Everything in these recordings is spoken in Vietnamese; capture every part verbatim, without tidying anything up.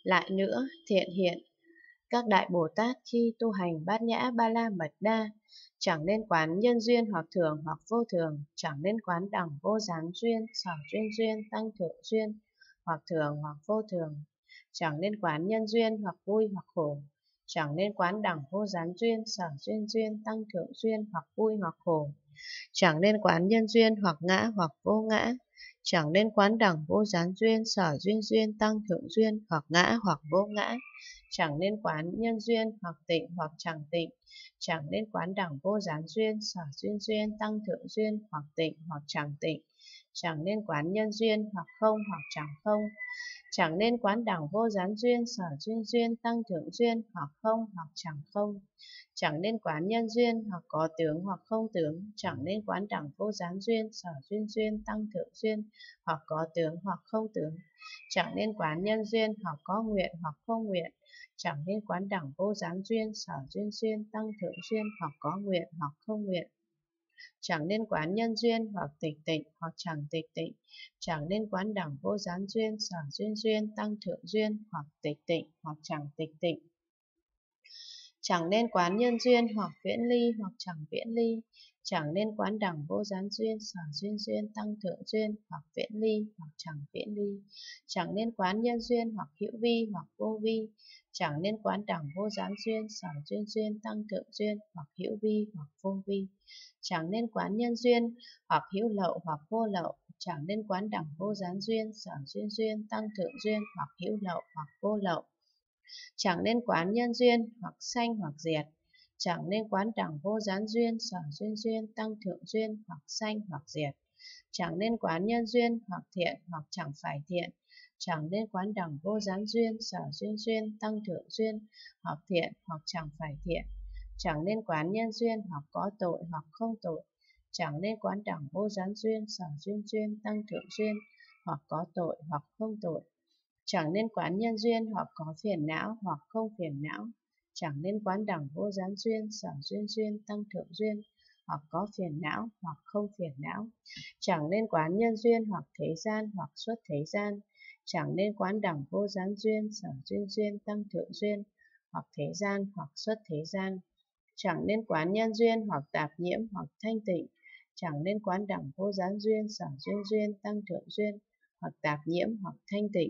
Lại nữa, thiện hiện, các đại Bồ Tát khi tu hành bát nhã ba la mật đa, chẳng nên quán nhân duyên hoặc thường hoặc vô thường, chẳng nên quán đẳng vô gián duyên, sở duyên duyên, tăng thượng duyên, hoặc thường hoặc vô thường, chẳng nên quán nhân duyên hoặc vui hoặc khổ, chẳng nên quán đẳng vô gián duyên, sở duyên duyên, tăng thượng duyên, hoặc vui hoặc khổ, chẳng nên quán nhân duyên hoặc ngã hoặc vô ngã, chẳng nên quán đẳng vô gián duyên, sở duyên duyên, tăng thượng duyên, hoặc ngã hoặc vô ngã, chẳng nên quán nhân duyên hoặc tịnh hoặc chẳng tịnh, chẳng nên quán đẳng vô gián duyên, sở duyên duyên, tăng thượng duyên, hoặc tịnh hoặc chẳng tịnh, chẳng nên quán nhân duyên hoặc không hoặc chẳng không, chẳng nên quán đẳng vô gián duyên, sở duyên duyên, tăng thượng duyên, hoặc không hoặc chẳng không, chẳng nên quán nhân duyên hoặc có tướng hoặc không tướng, chẳng nên quán đẳng vô gián duyên, sở duyên duyên, tăng thượng duyên, hoặc có tướng hoặc không tướng, chẳng nên quán nhân duyên hoặc có nguyện hoặc không nguyện, chẳng nên quán đẳng vô gián duyên, sở duyên duyên, tăng thượng duyên, hoặc có nguyện hoặc không nguyện, chẳng nên quán nhân duyên hoặc tịch tịnh hoặc chẳng tịch tịnh, chẳng nên quán đẳng vô gián duyên, sở duyên duyên, tăng thượng duyên, hoặc tịch tịnh hoặc chẳng tịch tịnh, chẳng nên quán nhân duyên hoặc viễn ly hoặc chẳng viễn ly, chẳng nên quán đẳng vô gián duyên, sở duyên duyên, tăng thượng duyên, hoặc viễn ly hoặc chẳng viễn ly, chẳng nên quán nhân duyên hoặc hữu vi hoặc vô vi, chẳng nên quán đẳng vô gián duyên, sở duyên duyên, tăng thượng duyên, hoặc hữu vi hoặc vô vi, chẳng nên quán nhân duyên hoặc hữu lậu hoặc vô lậu, chẳng nên quán đẳng vô gián duyên, sở duyên duyên, tăng thượng duyên, hoặc hữu lậu hoặc vô lậu, chẳng nên quán nhân duyên hoặc sanh hoặc diệt, chẳng nên quán đẳng vô gián duyên, sở duyên duyên, tăng thượng duyên, hoặc sanh hoặc diệt, chẳng nên quán nhân duyên hoặc thiện hoặc chẳng phải thiện, chẳng nên quán đẳng vô gián duyên, sở duyên duyên, tăng thượng duyên, hoặc thiện hoặc chẳng phải thiện, chẳng nên quán nhân duyên hoặc có tội hoặc không tội, chẳng nên quán đẳng vô gián duyên, sở duyên duyên, tăng thượng duyên, hoặc có tội hoặc không tội, chẳng nên quán nhân duyên hoặc có phiền não hoặc không phiền não, chẳng nên quán đẳng vô gián duyên, sở duyên duyên, tăng thượng duyên, hoặc có phiền não hoặc không phiền não, chẳng nên quán nhân duyên hoặc thế gian hoặc xuất thế gian, chẳng nên quán đẳng vô gián duyên, sở duyên duyên, tăng thượng duyên, hoặc thế gian hoặc xuất thế gian, chẳng nên quán nhân duyên hoặc tạp nhiễm hoặc thanh tịnh, chẳng nên quán đẳng vô gián duyên, sở duyên duyên, tăng thượng duyên, hoặc tạp nhiễm hoặc thanh tịnh,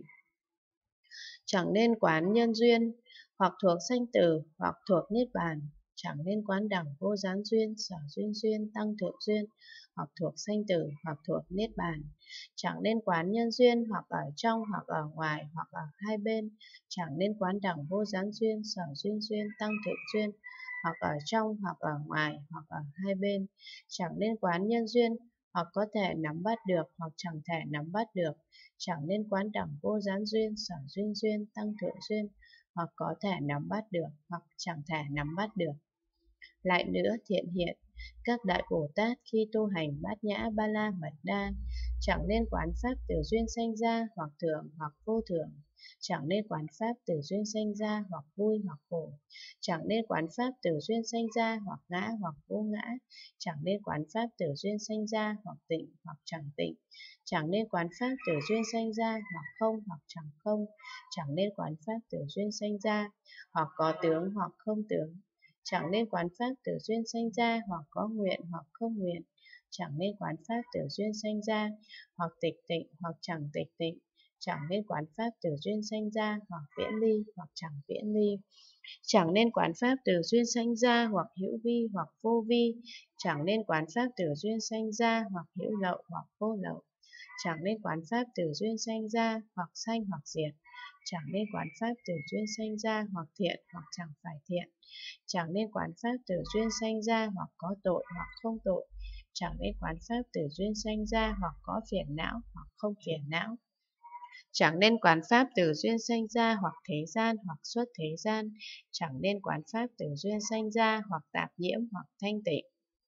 chẳng nên quán nhân duyên hoặc thuộc sanh tử hoặc thuộc niết bàn, chẳng nên quán đẳng vô gián duyên, sở duyên duyên, tăng thượng duyên, hoặc thuộc sanh tử hoặc thuộc niết bàn, chẳng nên quán nhân duyên hoặc ở trong hoặc ở ngoài hoặc ở hai bên, chẳng nên quán đẳng vô gián duyên, sở duyên duyên, tăng thượng duyên, hoặc ở trong hoặc ở ngoài hoặc ở hai bên, chẳng nên quán nhân duyên hoặc có thể nắm bắt được hoặc chẳng thể nắm bắt được, chẳng nên quán đẳng vô gián duyên, sở duyên duyên, tăng thượng duyên, hoặc có thể nắm bắt được hoặc chẳng thể nắm bắt được. Lại nữa, thiện hiện, các đại Bồ Tát khi tu hành bát nhã ba la mật đa, chẳng nên quán pháp từ duyên sanh ra hoặc thường hoặc vô thường, chẳng nên quán pháp từ duyên sanh ra hoặc vui hoặc khổ, chẳng nên quán pháp từ duyên sanh ra hoặc ngã hoặc vô ngã, chẳng nên quán pháp từ duyên sanh ra hoặc tịnh hoặc chẳng tịnh, chẳng nên quán pháp từ duyên sanh ra hoặc không hoặc chẳng không, chẳng nên quán pháp từ duyên sanh ra hoặc có tướng hoặc không tướng, chẳng nên quán pháp từ duyên sanh ra hoặc có nguyện hoặc không nguyện, chẳng nên quán pháp từ duyên sanh ra hoặc tịch tịnh hoặc chẳng tịch tịnh, chẳng nên quán pháp từ duyên sanh ra hoặc viễn ly hoặc chẳng viễn ly, chẳng nên quán pháp từ duyên sanh ra hoặc hữu vi hoặc vô vi, chẳng nên quán pháp từ duyên sanh ra hoặc hữu lậu hoặc vô lậu, chẳng nên quán pháp từ duyên sanh ra hoặc sanh hoặc diệt, chẳng nên quán pháp từ duyên sanh ra hoặc thiện hoặc chẳng phải thiện, chẳng nên quán pháp từ duyên sanh ra hoặc có tội hoặc không tội, chẳng nên quán pháp từ duyên sanh ra hoặc có phiền não hoặc không phiền não, chẳng nên quán pháp từ duyên sanh ra hoặc thế gian hoặc xuất thế gian, chẳng nên quán pháp từ duyên sanh ra hoặc tạp nhiễm hoặc thanh tịnh,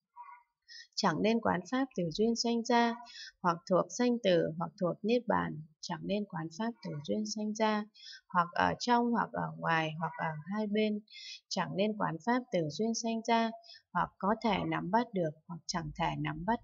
chẳng nên quán pháp từ duyên sanh ra hoặc thuộc sanh tử hoặc thuộc niết bàn, chẳng nên quán pháp từ duyên sanh ra hoặc ở trong hoặc ở ngoài hoặc ở hai bên, chẳng nên quán pháp từ duyên sanh ra hoặc có thể nắm bắt được hoặc chẳng thể nắm bắt được,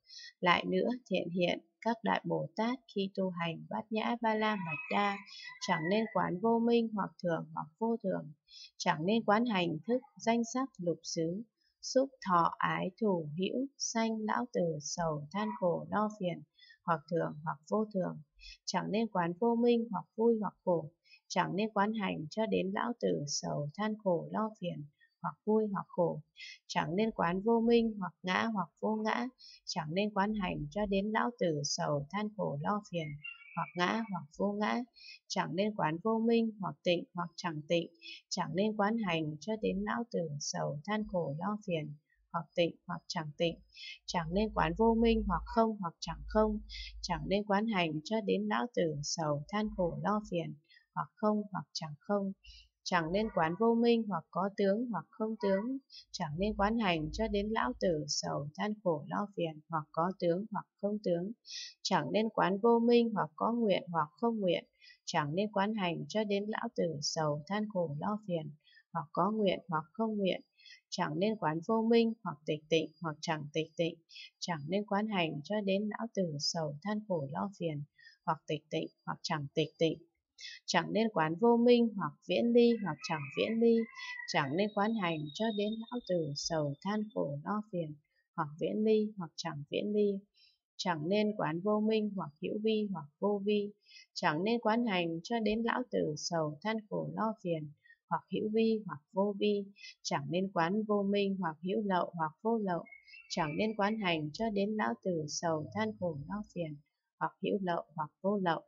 Lại nữa, thiện hiện, các đại Bồ Tát khi tu hành Bát Nhã Ba La Mật Đa chẳng nên quán vô minh hoặc thường hoặc vô thường, chẳng nên quán hành thức, danh sắc, lục xứ, xúc, thọ, ái, thủ, hữu, sanh, lão tử, sầu, than khổ, lo phiền, hoặc thường hoặc vô thường, chẳng nên quán vô minh hoặc vui hoặc khổ, chẳng nên quán hành cho đến lão tử, sầu, than khổ, lo phiền, hoặc vui hoặc khổ, chẳng nên quán vô minh hoặc ngã hoặc vô ngã, chẳng nên quán hành cho đến lão tử, sầu, than khổ, lo phiền, hoặc ngã hoặc vô ngã, chẳng nên quán vô minh hoặc tịnh hoặc chẳng tịnh, chẳng nên quán hành cho đến lão tử, sầu, than khổ, lo phiền, hoặc tịnh hoặc chẳng tịnh, chẳng nên quán vô minh hoặc không hoặc chẳng không, chẳng nên quán hành cho đến lão tử, sầu, than khổ, lo phiền, hoặc không hoặc chẳng không, chẳng nên quán vô minh hoặc có tướng hoặc không tướng, chẳng nên quán hành cho đến lão tử, sầu, than khổ, lo phiền, hoặc có tướng hoặc không tướng, chẳng nên quán vô minh hoặc có nguyện hoặc không nguyện, chẳng nên quán hành cho đến lão tử, sầu, than khổ, lo phiền, hoặc có nguyện hoặc không nguyện, chẳng nên quán vô minh hoặc tịch tịnh hoặc chẳng tịch tịnh, chẳng nên quán hành cho đến lão tử, sầu, than khổ, lo phiền, hoặc tịch tịnh hoặc chẳng tịch tịnh, chẳng nên quán vô minh hoặc viễn ly hoặc chẳng viễn ly, chẳng nên quán hành cho đến lão tử, sầu, than khổ, lo phiền, hoặc viễn ly hoặc chẳng viễn ly, chẳng nên quán vô minh hoặc hữu vi hoặc vô vi, chẳng nên quán hành cho đến lão tử, sầu, than khổ, lo phiền, hoặc hữu vi hoặc vô vi, chẳng nên quán vô minh hoặc hữu lậu hoặc vô lậu, chẳng nên quán hành cho đến lão tử, sầu, than khổ, lo phiền, hoặc hữu lậu hoặc vô lậu,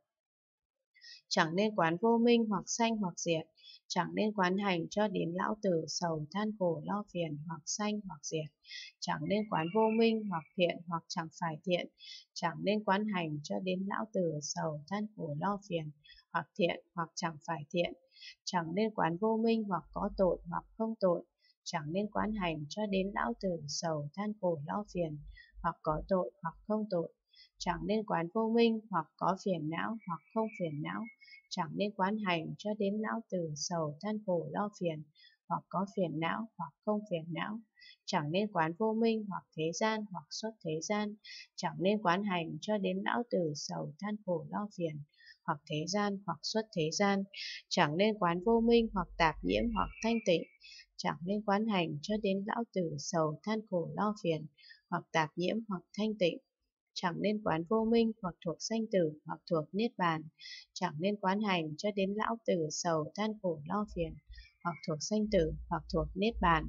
chẳng nên quán vô minh hoặc sanh hoặc diệt, chẳng nên quán hành cho đến lão tử, sầu, than khổ, lo phiền, hoặc sanh hoặc diệt, chẳng nên quán vô minh hoặc thiện hoặc chẳng phải thiện, chẳng nên quán hành cho đến lão tử, sầu, than khổ, lo phiền, hoặc thiện hoặc chẳng phải thiện, chẳng nên quán vô minh hoặc có tội hoặc không tội, chẳng nên quán hành cho đến lão tử, sầu, than khổ, lo phiền, hoặc có tội hoặc không tội, chẳng nên quán vô minh hoặc có phiền não hoặc không phiền não, chẳng nên quán hành cho đến lão tử, sầu, than khổ, lo phiền, hoặc có phiền não hoặc không phiền não, chẳng nên quán vô minh hoặc thế gian hoặc xuất thế gian, chẳng nên quán hành cho đến lão tử, sầu, than khổ, lo phiền, hoặc thế gian hoặc xuất thế gian, chẳng nên quán vô minh hoặc tạp nhiễm hoặc thanh tịnh, chẳng nên quán hành cho đến lão tử, sầu, than khổ, lo phiền, hoặc tạp nhiễm hoặc thanh tịnh, chẳng nên quán vô minh hoặc thuộc sanh tử hoặc thuộc niết bàn, chẳng nên quán hành cho đến lão tử, sầu, than khổ, lo phiền, hoặc thuộc sanh tử hoặc thuộc niết bàn,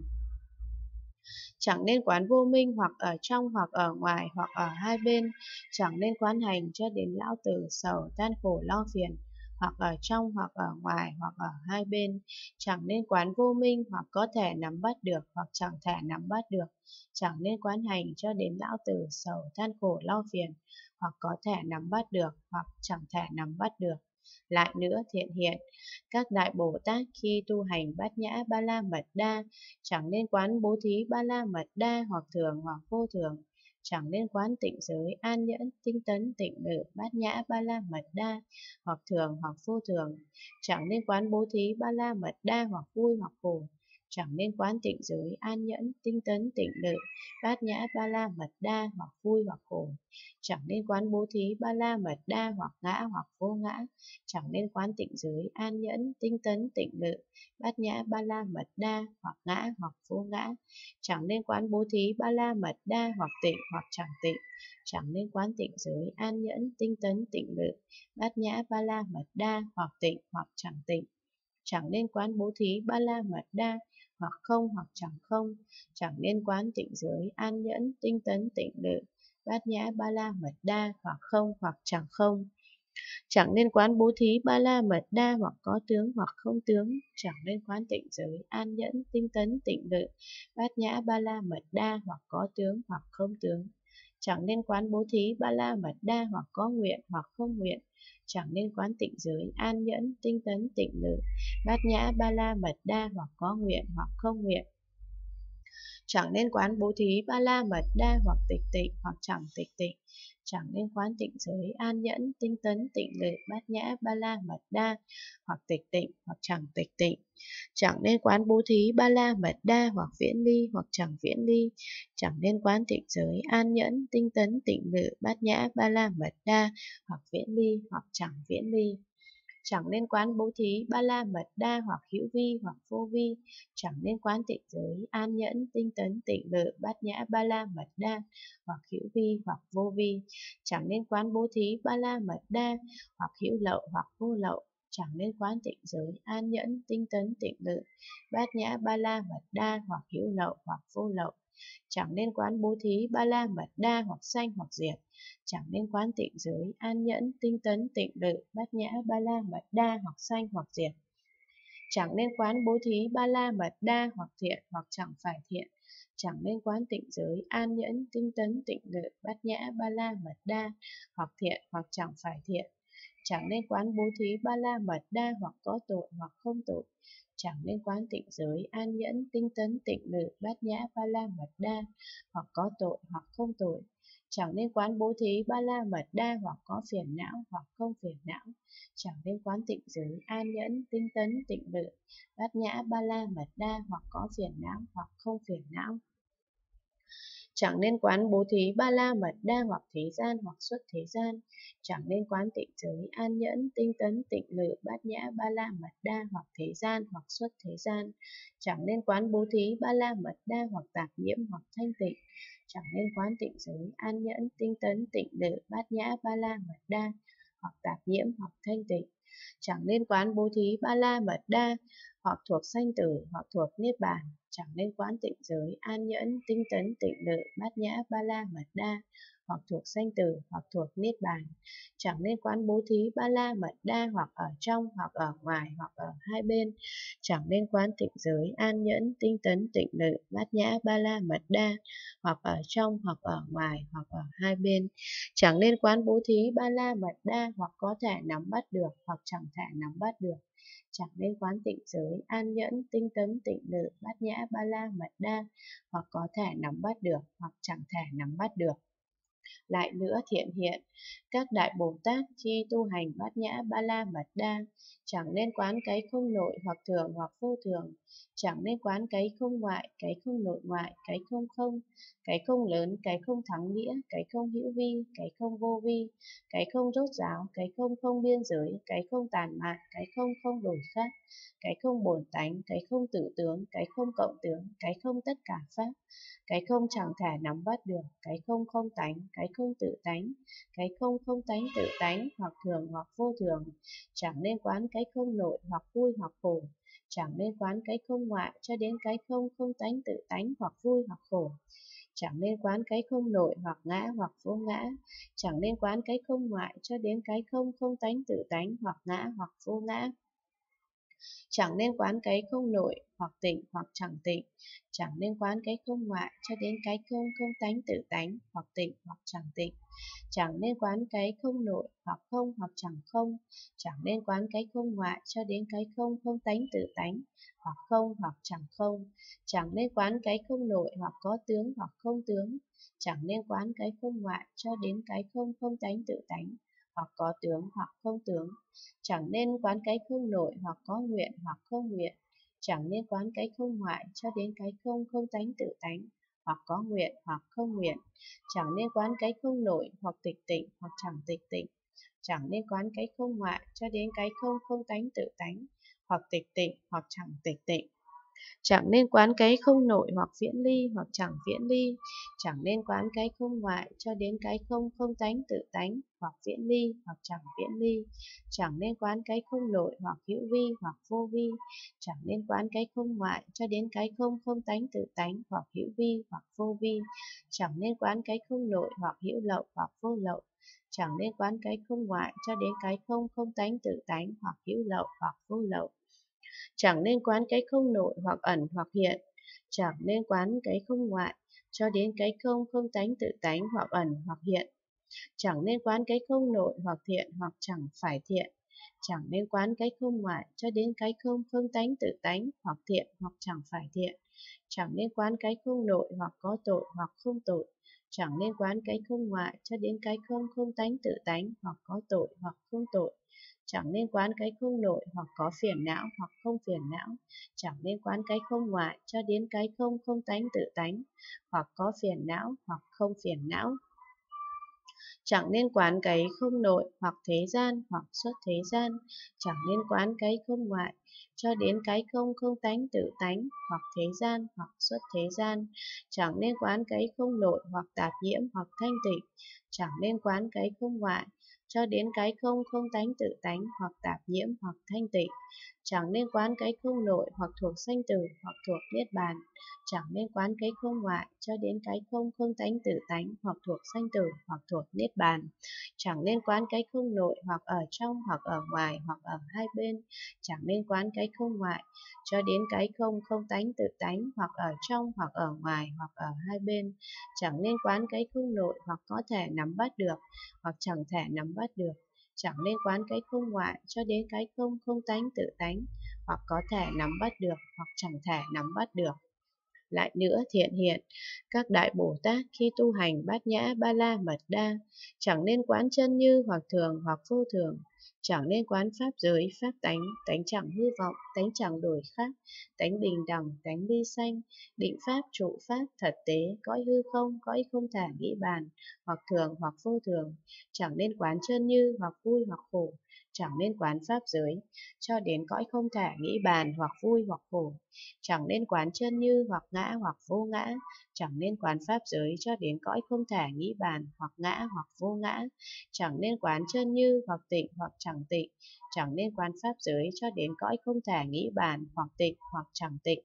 chẳng nên quán vô minh hoặc ở trong hoặc ở ngoài hoặc ở hai bên, chẳng nên quán hành cho đến lão tử, sầu, than khổ, lo phiền, hoặc ở trong hoặc ở ngoài hoặc ở hai bên, chẳng nên quán vô minh hoặc có thể nắm bắt được hoặc chẳng thể nắm bắt được, chẳng nên quán hành cho đến lão tử, sầu, than khổ, lo phiền, hoặc có thể nắm bắt được hoặc chẳng thể nắm bắt được. Lại nữa, thiện hiện, các đại Bồ Tát khi tu hành Bát Nhã Ba La Mật Đa chẳng nên quán bố thí Ba La Mật Đa hoặc thường hoặc vô thường, chẳng nên quán tịnh giới, an nhẫn, tinh tấn, tịnh lự, Bát Nhã Ba La Mật Đa hoặc thường hoặc vô thường, chẳng nên quán bố thí Ba La Mật Đa hoặc vui hoặc khổ, chẳng nên quán tịnh giới, an nhẫn, tinh tấn, tịnh lự, Bát Nhã Ba La Mật Đa hoặc vui hoặc khổ, chẳng nên quán bố thí Ba La Mật Đa hoặc ngã hoặc vô ngã, chẳng nên quán tịnh giới, an nhẫn, tinh tấn, tịnh lự, Bát Nhã Ba La Mật Đa hoặc ngã hoặc vô ngã, chẳng nên quán bố thí Ba La Mật Đa hoặc tịnh hoặc chẳng tịnh, chẳng nên quán tịnh giới, an nhẫn, tinh tấn, tịnh lự, Bát Nhã Ba La Mật Đa hoặc tịnh hoặc chẳng tịnh, chẳng nên quán bố thí Ba La Mật Đa hoặc không hoặc chẳng không, chẳng nên quán tịnh giới, an nhẫn, tinh tấn, tịnh lự, Bát Nhã Ba La Mật Đa hoặc không hoặc chẳng không, chẳng nên quán bố thí Ba La Mật Đa hoặc có tướng hoặc không tướng, chẳng nên quán tịnh giới, an nhẫn, tinh tấn, tịnh lự, Bát Nhã Ba La Mật Đa hoặc có tướng hoặc không tướng, chẳng nên quán bố thí Ba La Mật Đa hoặc có nguyện hoặc không nguyện, chẳng nên quán tịnh giới, an nhẫn, tinh tấn, tịnh lự, Bát Nhã Ba La Mật Đa hoặc có nguyện hoặc không nguyện, Chẳng nên quán bố thí ba la mật đa hoặc tịch tịnh hoặc chẳng tịch tịnh. Chẳng nên quán tịnh giới an nhẫn tinh tấn tịnh lự bát nhã ba la mật đa hoặc tịch tịnh hoặc chẳng tịch tịnh. Chẳng nên quán bố thí ba la mật đa hoặc viễn ly hoặc chẳng viễn ly. Chẳng nên quán tịnh giới an nhẫn tinh tấn tịnh lự bát nhã ba la mật đa hoặc viễn ly hoặc chẳng viễn ly. Chẳng nên quán bố thí ba la mật đa hoặc hữu vi hoặc vô vi. Chẳng nên quán tịnh giới an nhẫn tinh tấn tịnh lự bát nhã ba la mật đa hoặc hữu vi hoặc vô vi. Chẳng nên quán bố thí ba la mật đa hoặc hữu lậu hoặc vô lậu. Chẳng nên quán tịnh giới an nhẫn tinh tấn tịnh lự bát nhã ba la mật đa hoặc hữu lậu hoặc vô lậu. Chẳng nên quán bố thí ba la mật đa hoặc sanh hoặc diệt. Chẳng nên quán tịnh giới an nhẫn tinh tấn tịnh lự bát nhã ba la mật đa hoặc sanh hoặc diệt. Chẳng nên quán bố thí ba la mật đa hoặc thiện hoặc chẳng phải thiện. Chẳng nên quán tịnh giới an nhẫn tinh tấn tịnh lự bát nhã ba la mật đa hoặc thiện hoặc chẳng phải thiện. Chẳng nên quán bố thí ba la mật đa hoặc có tội hoặc không tội. Chẳng nên quán tịnh giới an nhẫn tinh tấn tịnh lự bát nhã ba la mật đa hoặc có tội hoặc không tội. Chẳng nên quán bố thí ba la mật đa hoặc có phiền não hoặc không phiền não. Chẳng nên quán tịnh giới an nhẫn tinh tấn tịnh lự bát nhã ba la mật đa hoặc có phiền não hoặc không phiền não. Chẳng nên quán bố thí ba la mật đa hoặc thế gian hoặc xuất thế gian. Chẳng nên quán tịnh giới an nhẫn tinh tấn tịnh lự bát nhã ba la mật đa hoặc thế gian hoặc xuất thế gian. Chẳng nên quán bố thí ba la mật đa hoặc tạp nhiễm hoặc thanh tịnh. Chẳng nên quán tịnh giới an nhẫn tinh tấn tịnh lự bát nhã ba la mật đa hoặc tạp nhiễm hoặc thanh tịnh. Chẳng nên quán bố thí ba la mật đa hoặc thuộc sanh tử hoặc thuộc niết bàn. Chẳng nên quán tịnh giới an nhẫn tinh tấn tịnh lự bát nhã ba la mật đa hoặc thuộc sanh tử hoặc thuộc niết bàn. Chẳng nên quán bố thí ba la mật đa hoặc ở trong hoặc ở ngoài hoặc ở hai bên. Chẳng nên quán tịnh giới an nhẫn tinh tấn tịnh lự bát nhã ba la mật đa hoặc ở trong hoặc ở ngoài hoặc ở hai bên. Chẳng nên quán bố thí ba la mật đa hoặc có thể nắm bắt được hoặc chẳng thể nắm bắt được. Chẳng nên quán tịnh giới an nhẫn tinh tấn tịnh lự bát nhã ba la mật đa hoặc có thể nắm bắt được hoặc chẳng thể nắm bắt được. Lại nữa thiện hiện, các đại Bồ Tát khi tu hành bát nhã ba la mật đa, chẳng nên quán cái không nội hoặc thường hoặc vô thường, chẳng nên quán cái không ngoại, cái không nội ngoại, cái không không, cái không lớn, cái không thắng nghĩa, cái không hữu vi, cái không vô vi, cái không rốt ráo, cái không không biên giới, cái không tàn mạn, cái không không đổi khác, cái không bổn tánh, cái không tự tướng, cái không cộng tướng, cái không tất cả pháp, cái không chẳng thể nắm bắt được, cái không không tánh, cái không tự tánh, cái không không tánh tự tánh, hoặc thường hoặc vô thường. Chẳng nên quán cái không nội hoặc vui hoặc khổ. Chẳng nên quán cái không ngoại cho đến cái không không tánh tự tánh hoặc vui hoặc khổ. Chẳng nên quán cái không nội hoặc ngã hoặc vô ngã. Chẳng nên quán cái không ngoại cho đến cái không không tánh tự tánh hoặc ngã hoặc vô ngã. Chẳng nên quán cái không nội hoặc tịnh hoặc chẳng tịnh. Chẳng nên quán cái không ngoại cho đến cái không không tánh tự tánh hoặc tịnh hoặc chẳng tịnh. Chẳng nên quán cái không nội hoặc không hoặc chẳng không. Chẳng nên quán cái không ngoại cho đến cái không không tánh tự tánh hoặc không hoặc chẳng không. Chẳng nên quán cái không nội hoặc có tướng hoặc không tướng. Chẳng nên quán cái không ngoại cho đến cái không không tánh tự tánh hoặc có tướng hoặc không tướng. Chẳng nên quán cái không nội hoặc có nguyện hoặc không nguyện. Chẳng nên quán cái không ngoại cho đến cái không không tánh tự tánh hoặc có nguyện hoặc không nguyện. Chẳng nên quán cái không nội hoặc tịch tịnh hoặc chẳng tịch tịnh. Chẳng nên quán cái không ngoại cho đến cái không không tánh tự tánh hoặc tịch tịnh hoặc chẳng tịch tịnh. Chẳng nên quán cái không nội hoặc viễn ly hoặc chẳng viễn ly. Chẳng nên quán cái không ngoại cho đến cái không không tánh tự tánh hoặc viễn ly hoặc chẳng viễn ly. Chẳng nên quán cái không nội hoặc hữu vi hoặc vô vi. Chẳng nên quán cái không ngoại cho đến cái không không tánh tự tánh hoặc hữu vi hoặc vô vi. Chẳng nên quán cái không nội hoặc hữu lậu hoặc vô lậu. Chẳng nên quán cái không ngoại cho đến cái không không tánh tự tánh hoặc hữu lậu hoặc vô lậu. Chẳng nên quán cái không nội hoặc ẩn hoặc hiện. Chẳng nên quán cái không ngoại cho đến cái không không tánh tự tánh hoặc ẩn hoặc hiện. Chẳng nên quán cái không nội hoặc thiện hoặc chẳng phải thiện. chẳng nên quán cái không ngoại cho đến cái không không tánh tự tánh, hoặc thiện hoặc chẳng phải thiện, chẳng nên quán cái không nội hoặc có tội hoặc không tội, chẳng nên quán cái không ngoại cho đến cái không không tánh tự tánh, hoặc có tội hoặc không tội, chẳng nên quán cái không nội hoặc có phiền não hoặc không phiền não, chẳng nên quán cái không ngoại cho đến cái không không tánh tự tánh, hoặc có phiền não hoặc không phiền não, chẳng nên quán cái không nội hoặc thế gian hoặc xuất thế gian, chẳng nên quán cái không ngoại cho đến cái không không tánh tự tánh, hoặc thế gian hoặc xuất thế gian, chẳng nên quán cái không nội hoặc tạp nhiễm hoặc thanh tịnh, chẳng nên quán cái không ngoại cho đến cái không không tánh tự tánh, hoặc tạp nhiễm hoặc thanh tịnh, chẳng nên quán cái không nội hoặc thuộc sanh tử hoặc thuộc niết bàn, chẳng nên quán cái không ngoại cho đến cái không không tánh tự tánh, hoặc thuộc sanh tử hoặc thuộc niết bàn, chẳng nên quán cái không nội hoặc ở trong hoặc ở ngoài hoặc ở hai bên, chẳng nên quán cái không ngoại cho đến cái không không tánh tự tánh, hoặc ở trong hoặc ở ngoài hoặc ở hai bên, chẳng nên quán cái không nội hoặc có thể nắm bắt được hoặc chẳng thể nắm bắt được, chẳng nên quán cái không ngoại cho đến cái không không tánh tự tánh, hoặc có thể nắm bắt được hoặc chẳng thể nắm bắt được. Lại nữa, thiện hiện, các đại Bồ Tát khi tu hành bát nhã ba la mật đa, chẳng nên quán chân như hoặc thường hoặc vô thường, chẳng nên quán pháp giới, pháp tánh, tánh chẳng hư vọng, tánh chẳng đổi khác, tánh bình đẳng, tánh ly sanh, định pháp, trụ pháp, thật tế, cõi hư không, cõi không thể nghĩ bàn, hoặc thường hoặc vô thường, chẳng nên quán chân như hoặc vui hoặc khổ, chẳng nên quán pháp giới cho đến cõi không thể nghĩ bàn, hoặc vui hoặc khổ, chẳng nên quán chân như hoặc ngã hoặc vô ngã, chẳng nên quán pháp giới cho đến cõi không thể nghĩ bàn, hoặc ngã hoặc vô ngã, chẳng nên quán chân như hoặc tịnh hoặc chẳng tịnh, chẳng nên quán pháp giới cho đến cõi không thể nghĩ bàn, hoặc tịnh hoặc chẳng tịnh,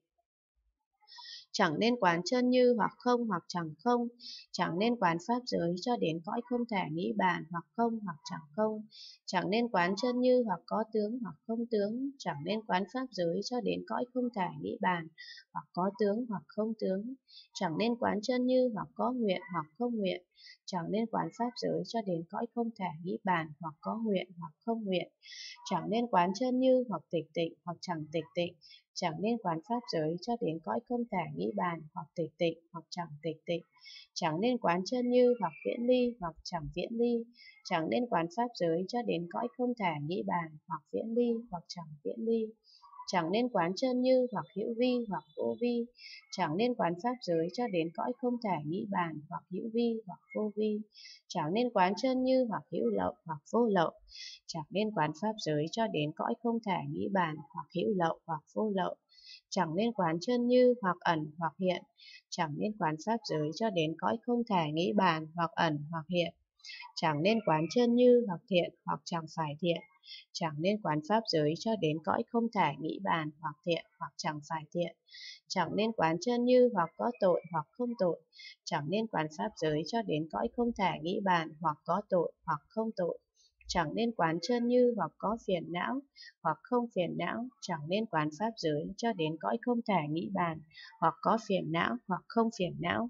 chẳng nên quán chân như hoặc không hoặc chẳng không, chẳng nên quán pháp giới cho đến cõi không thể nghĩ bàn, hoặc không hoặc chẳng không, chẳng nên quán chân như hoặc có tướng hoặc không tướng, chẳng nên quán pháp giới cho đến cõi không thể nghĩ bàn, hoặc có tướng hoặc không tướng, chẳng nên quán chân như hoặc có nguyện hoặc không nguyện, chẳng nên quán pháp giới cho đến cõi không thể nghĩ bàn, hoặc có nguyện hoặc không nguyện, chẳng nên quán chân như hoặc tịch tịnh hoặc chẳng tịch tịnh, chẳng nên quán pháp giới cho đến cõi không thể nghĩ bàn, hoặc tịch tịnh hoặc chẳng tịch tịnh, chẳng nên quán chân như hoặc viễn ly hoặc chẳng viễn ly, chẳng nên quán pháp giới cho đến cõi không thể nghĩ bàn, hoặc viễn ly hoặc chẳng viễn ly, chẳng nên quán chân như hoặc hữu vi hoặc vô vi, chẳng nên quán pháp giới cho đến cõi không thể nghĩ bàn, hoặc hữu vi hoặc vô vi, chẳng nên quán chân như hoặc hữu lậu hoặc vô lậu, chẳng nên quán pháp giới cho đến cõi không thể nghĩ bàn, hoặc hữu lậu hoặc vô lậu, chẳng nên quán chân như hoặc ẩn hoặc hiện, chẳng nên quán pháp giới cho đến cõi không thể nghĩ bàn, hoặc ẩn hoặc hiện, chẳng nên quán chân như hoặc thiện hoặc chẳng phải thiện, chẳng nên quán pháp giới cho đến cõi không thể nghĩ bàn, hoặc thiện hoặc chẳng phải thiện, chẳng nên quán chân như hoặc có tội hoặc không tội, chẳng nên quán pháp giới cho đến cõi không thể nghĩ bàn, hoặc có tội hoặc không tội, chẳng nên quán chân như hoặc có phiền não hoặc không phiền não, chẳng nên quán pháp giới cho đến cõi không thể nghĩ bàn, hoặc có phiền não hoặc không phiền não,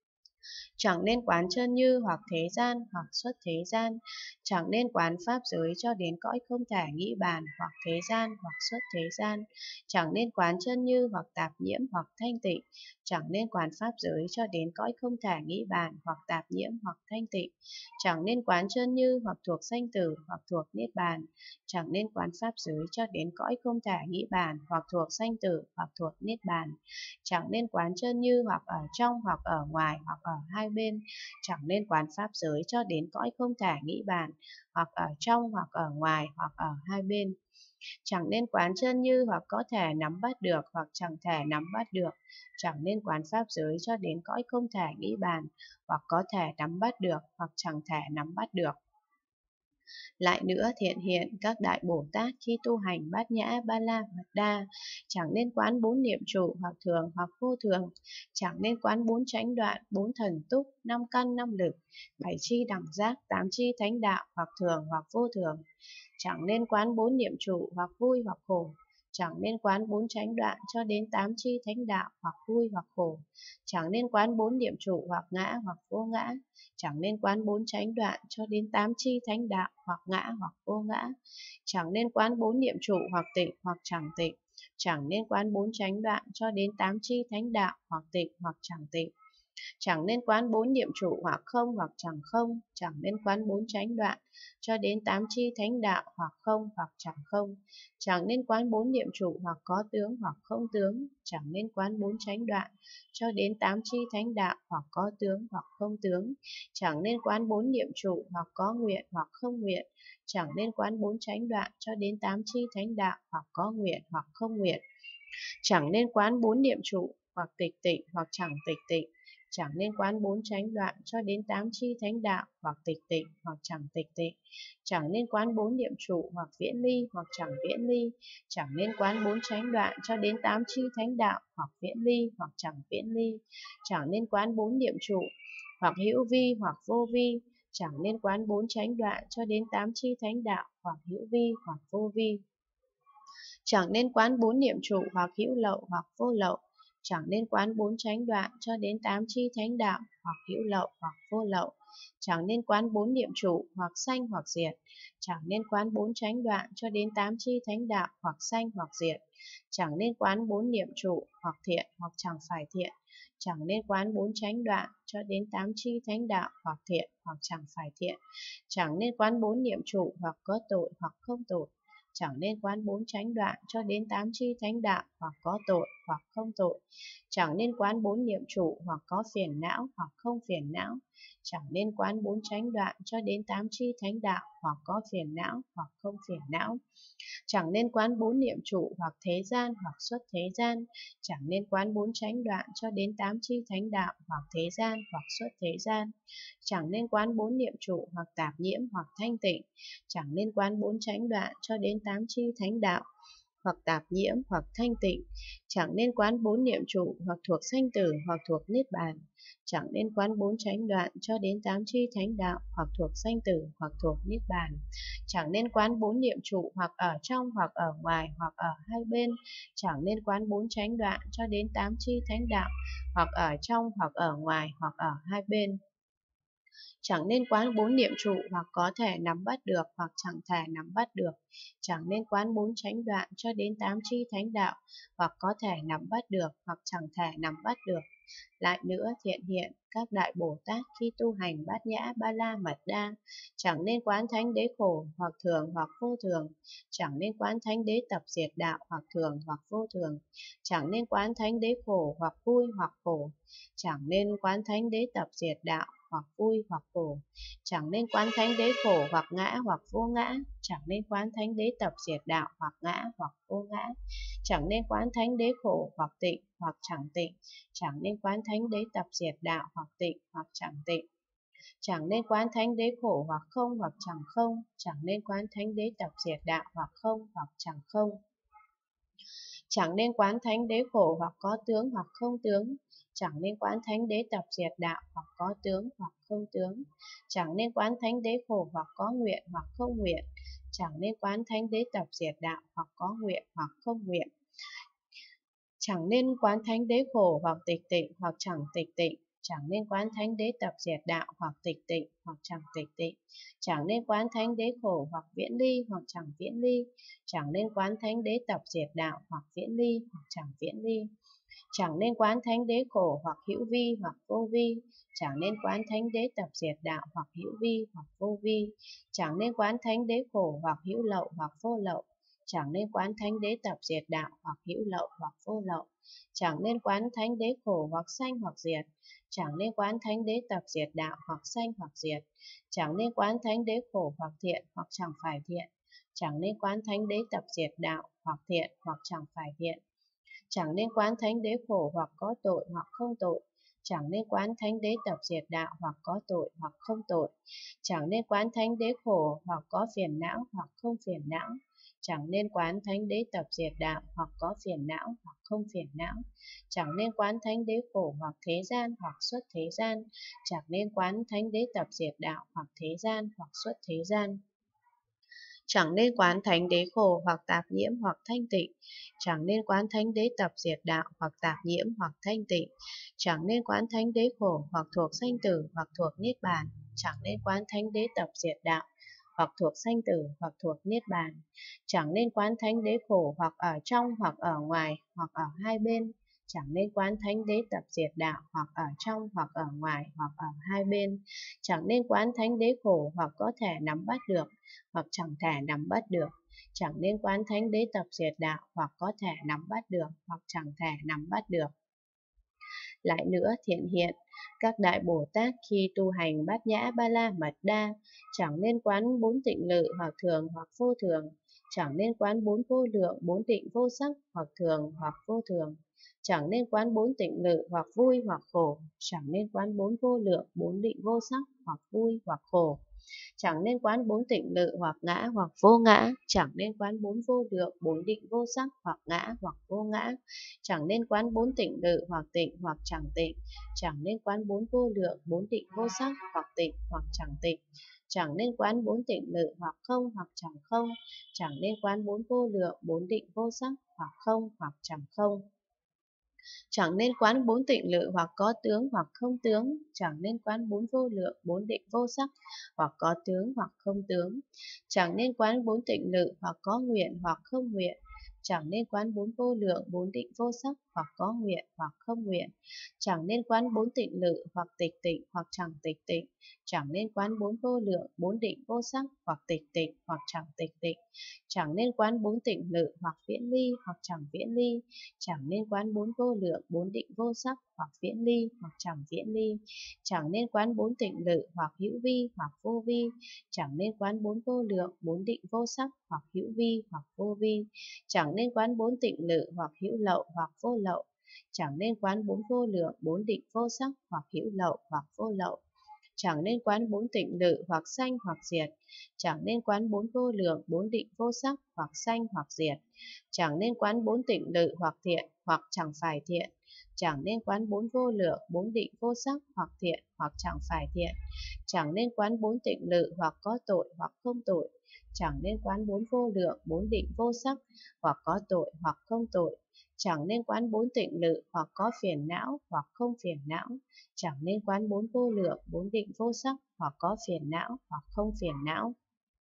chẳng nên quán chân như hoặc thế gian hoặc xuất thế gian, chẳng nên quán pháp giới cho đến cõi không thể nghĩ bàn, hoặc thế gian hoặc xuất thế gian, chẳng nên quán chân như hoặc tạp nhiễm hoặc thanh tịnh, chẳng nên quán pháp giới cho đến cõi không thể nghĩ bàn, hoặc tạp nhiễm hoặc thanh tịnh, chẳng nên quán chân như hoặc thuộc sanh tử hoặc thuộc niết bàn, chẳng nên quán pháp giới cho đến cõi không thể nghĩ bàn, hoặc thuộc sanh tử hoặc thuộc niết bàn, chẳng nên quán chân như hoặc ở trong hoặc ở ngoài hoặc ở hai bên, chẳng nên quán pháp giới cho đến cõi không thể nghĩ bàn, hoặc ở trong hoặc ở ngoài hoặc ở hai bên, chẳng nên quán chân như hoặc có thể nắm bắt được hoặc chẳng thể nắm bắt được, chẳng nên quán pháp giới cho đến cõi không thể nghĩ bàn, hoặc có thể nắm bắt được hoặc chẳng thể nắm bắt được. Lại nữa, thiện hiện, các đại Bồ Tát khi tu hành bát nhã ba la mật đa, chẳng nên quán bốn niệm trụ hoặc thường hoặc vô thường, chẳng nên quán bốn chánh đoạn, bốn thần túc, năm căn năm lực, bảy chi đẳng giác, tám chi thánh đạo, hoặc thường hoặc vô thường, chẳng nên quán bốn niệm trụ hoặc vui hoặc khổ, chẳng nên quán bốn chánh đoạn cho đến tám chi thánh đạo, hoặc vui hoặc khổ, chẳng nên quán bốn niệm trụ hoặc ngã hoặc vô ngã, chẳng nên quán bốn chánh đoạn cho đến tám chi thánh đạo, hoặc ngã hoặc vô ngã, chẳng nên quán bốn niệm trụ hoặc tịnh hoặc chẳng tịnh, chẳng nên quán bốn chánh đoạn cho đến tám chi thánh đạo, hoặc tịnh hoặc chẳng tịnh, chẳng nên quán bốn niệm trụ hoặc không hoặc chẳng không, chẳng nên quán bốn chánh đoạn cho đến tám chi thánh đạo, hoặc không hoặc chẳng không, chẳng nên quán bốn niệm trụ hoặc có tướng hoặc không tướng, chẳng nên quán bốn chánh đoạn cho đến tám chi thánh đạo, hoặc có tướng hoặc không tướng, chẳng nên quán bốn niệm trụ hoặc có nguyện hoặc không nguyện, chẳng nên quán bốn chánh đoạn cho đến tám chi thánh đạo, hoặc có nguyện hoặc không nguyện, chẳng nên quán bốn niệm trụ hoặc tịch tịnh hoặc chẳng tịch tịnh, chẳng nên quán bốn chánh đoạn cho đến tám chi thánh đạo, hoặc tịch tịnh hoặc chẳng tịch tịnh, chẳng nên quán bốn niệm trụ hoặc viễn ly hoặc chẳng viễn ly, chẳng nên quán bốn chánh đoạn cho đến tám chi thánh đạo, hoặc viễn ly hoặc chẳng viễn ly, chẳng nên quán bốn niệm trụ hoặc hữu vi hoặc vô vi, chẳng nên quán bốn chánh đoạn cho đến tám chi thánh đạo, hoặc hữu vi hoặc vô vi, chẳng nên quán bốn niệm trụ hoặc hữu lậu hoặc vô lậu, chẳng nên quán bốn chánh đoạn cho đến tám chi thánh đạo, hoặc hữu lậu hoặc vô lậu, chẳng nên quán bốn niệm trụ hoặc sanh hoặc diệt, chẳng nên quán bốn chánh đoạn cho đến tám chi thánh đạo, hoặc sanh hoặc diệt, chẳng nên quán bốn niệm trụ hoặc thiện hoặc chẳng phải thiện, chẳng nên quán bốn chánh đoạn cho đến tám chi thánh đạo, hoặc thiện hoặc chẳng phải thiện, chẳng nên quán bốn niệm trụ hoặc có tội hoặc không tội, chẳng nên quán bốn chánh đoạn cho đến tám chi thánh đạo, hoặc có tội hoặc không tội, chẳng nên quán bốn niệm trụ hoặc có phiền não hoặc không phiền não, chẳng nên quán bốn chánh đoạn cho đến tám chi thánh đạo, hoặc có phiền não hoặc không phiền não, chẳng nên quán bốn niệm trụ hoặc thế gian hoặc xuất thế gian, chẳng nên quán bốn chánh đoạn cho đến tám chi thánh đạo, hoặc thế gian hoặc xuất thế gian, chẳng nên quán bốn niệm trụ hoặc tạp nhiễm hoặc thanh tịnh, chẳng nên quán bốn chánh đoạn cho đến tám chi thánh đạo, hoặc tạp nhiễm hoặc thanh tịnh, chẳng nên quán bốn niệm trụ hoặc thuộc sanh tử hoặc thuộc niết bàn, chẳng nên quán bốn chánh đoạn cho đến tám chi thánh đạo, hoặc thuộc sanh tử hoặc thuộc niết bàn, chẳng nên quán bốn niệm trụ hoặc ở trong hoặc ở ngoài hoặc ở hai bên, chẳng nên quán bốn chánh đoạn cho đến tám chi thánh đạo, hoặc ở trong hoặc ở ngoài hoặc ở hai bên, chẳng nên quán bốn niệm trụ hoặc có thể nắm bắt được hoặc chẳng thể nắm bắt được, chẳng nên quán bốn chánh đoạn cho đến tám chi thánh đạo, hoặc có thể nắm bắt được hoặc chẳng thể nắm bắt được. Lại nữa, thiện hiện các đại Bồ Tát khi tu hành bát nhã ba la mật đa, chẳng nên quán thánh đế khổ hoặc thường hoặc vô thường, chẳng nên quán thánh đế tập diệt đạo hoặc thường hoặc vô thường, chẳng nên quán thánh đế khổ hoặc vui hoặc khổ, chẳng nên quán thánh đế tập diệt đạo hoặc vui hoặc khổ, chẳng nên quán thánh đế khổ hoặc ngã hoặc vô ngã, chẳng nên quán thánh đế tập diệt đạo hoặc ngã hoặc vô ngã, chẳng nên quán thánh đế khổ hoặc tịnh hoặc chẳng tịnh, chẳng nên quán thánh đế tập diệt đạo hoặc tịnh hoặc chẳng tịnh, chẳng nên quán thánh đế khổ hoặc không hoặc chẳng không, chẳng nên quán thánh đế tập diệt đạo hoặc không hoặc chẳng không, chẳng nên quán thánh đế khổ hoặc có tướng hoặc không tướng, chẳng nên quán thánh đế tập diệt đạo hoặc có tướng hoặc không tướng, chẳng nên quán thánh đế khổ hoặc có nguyện hoặc không nguyện, chẳng nên quán thánh đế tập diệt đạo hoặc có nguyện hoặc không nguyện, chẳng nên quán thánh đế khổ hoặc tịch tịnh hoặc chẳng tịch tịnh, chẳng nên quán thánh đế tập diệt đạo hoặc tịch tịnh hoặc chẳng tịch tịnh, chẳng nên quán thánh đế khổ hoặc viễn ly hoặc chẳng viễn ly, chẳng nên quán thánh đế tập diệt đạo hoặc viễn ly hoặc chẳng viễn ly, chẳng nên quán thánh đế khổ hoặc hữu vi hoặc vô vi, chẳng nên quán thánh đế tập diệt đạo hoặc hữu vi hoặc vô vi, chẳng nên quán thánh đế khổ hoặc hữu lậu hoặc vô lậu, chẳng nên quán thánh đế tập diệt đạo hoặc hữu lậu hoặc vô lậu, chẳng nên quán thánh đế khổ hoặc sanh hoặc diệt, chẳng nên quán thánh đế tập diệt đạo hoặc sanh hoặc diệt, chẳng nên quán thánh đế khổ hoặc thiện hoặc chẳng phải thiện, chẳng nên quán thánh đế tập diệt đạo hoặc thiện hoặc chẳng phải thiện, chẳng nên quán thánh đế khổ hoặc có tội hoặc không tội, chẳng nên quán thánh đế tập diệt đạo hoặc có tội hoặc không tội, chẳng nên quán thánh đế khổ hoặc có phiền não hoặc không phiền não, chẳng nên quán thánh đế tập diệt đạo hoặc có phiền não hoặc không phiền não, chẳng nên quán thánh đế khổ hoặc thế gian hoặc xuất thế gian, chẳng nên quán thánh đế tập diệt đạo hoặc thế gian hoặc xuất thế gian, chẳng nên quán thánh đế khổ hoặc tạp nhiễm hoặc thanh tịnh, chẳng nên quán thánh đế tập diệt đạo hoặc tạp nhiễm hoặc thanh tịnh, chẳng nên quán thánh đế khổ hoặc thuộc sanh tử hoặc thuộc niết bàn, chẳng nên quán thánh đế tập diệt đạo hoặc thuộc sanh tử hoặc thuộc niết bàn, chẳng nên quán thánh đế khổ hoặc ở trong hoặc ở ngoài hoặc ở hai bên, chẳng nên quán thánh đế tập diệt đạo hoặc ở trong hoặc ở ngoài hoặc ở hai bên, chẳng nên quán thánh đế khổ hoặc có thể nắm bắt được hoặc chẳng thể nắm bắt được, chẳng nên quán thánh đế tập diệt đạo hoặc có thể nắm bắt được hoặc chẳng thể nắm bắt được. Lại nữa thiện hiện, các đại Bồ Tát khi tu hành bát nhã ba la mật đa, chẳng nên quán bốn tịnh lự hoặc thường hoặc vô thường, chẳng nên quán bốn vô lượng, bốn định vô sắc hoặc thường hoặc vô thường, chẳng nên quán bốn tịnh lự hoặc vui hoặc khổ, chẳng nên quán bốn vô lượng, bốn định vô sắc hoặc vui hoặc khổ, chẳng nên quán bốn tịnh lự hoặc ngã hoặc vô ngã, chẳng nên quán bốn vô lượng, bốn định vô sắc hoặc ngã hoặc vô ngã, chẳng nên quán bốn tịnh lự hoặc tịnh hoặc chẳng tịnh, chẳng nên quán bốn vô lượng, bốn định vô sắc hoặc tịnh hoặc chẳng tịnh, chẳng nên quán bốn tịnh lự hoặc không hoặc chẳng không, chẳng nên quán bốn vô lượng, bốn định vô sắc hoặc không hoặc chẳng không, chẳng nên quán bốn tịnh lự hoặc có tướng hoặc không tướng, chẳng nên quán bốn vô lượng, bốn định vô sắc hoặc có tướng hoặc không tướng, chẳng nên quán bốn tịnh lự hoặc có nguyện hoặc không nguyện, chẳng nên quán bốn vô lượng, bốn định vô sắc hoặc có nguyện hoặc không nguyện, chẳng nên quán bốn tịnh lự hoặc tịch tịnh hoặc chẳng tịch tịnh, chẳng nên quán bốn vô lượng, bốn định vô sắc hoặc tịch tịnh hoặc chẳng tịch tịnh, chẳng nên quán bốn tịnh lự hoặc viễn ly hoặc chẳng viễn ly, chẳng nên quán bốn vô lượng, bốn định vô sắc hoặc viễn ly hoặc chẳng viễn ly, chẳng nên quán bốn tịnh lự hoặc hữu vi hoặc vô vi, chẳng nên quán bốn vô lượng, bốn định vô sắc hoặc hữu vi hoặc vô vi, chẳng nên quán bốn tịnh lự hoặc hữu lậu hoặc vô lậu, chẳng nên quán bốn vô lượng, bốn định vô sắc hoặc hữu lậu hoặc vô lậu, chẳng nên quán bốn tịnh lự hoặc sanh hoặc diệt, chẳng nên quán bốn vô lượng, bốn định vô sắc hoặc sanh hoặc diệt, chẳng nên quán bốn tịnh lự hoặc thiện hoặc chẳng phải thiện, chẳng nên quán bốn vô lượng, bốn định vô sắc hoặc thiện hoặc chẳng phải thiện, chẳng nên quán bốn tịnh lự hoặc có tội hoặc không tội, chẳng nên quán bốn vô lượng, bốn định vô sắc hoặc có tội hoặc không tội, chẳng nên quán bốn tịnh lự hoặc có phiền não hoặc không phiền não, chẳng nên quán bốn vô lượng, bốn định vô sắc hoặc có phiền não hoặc không phiền não,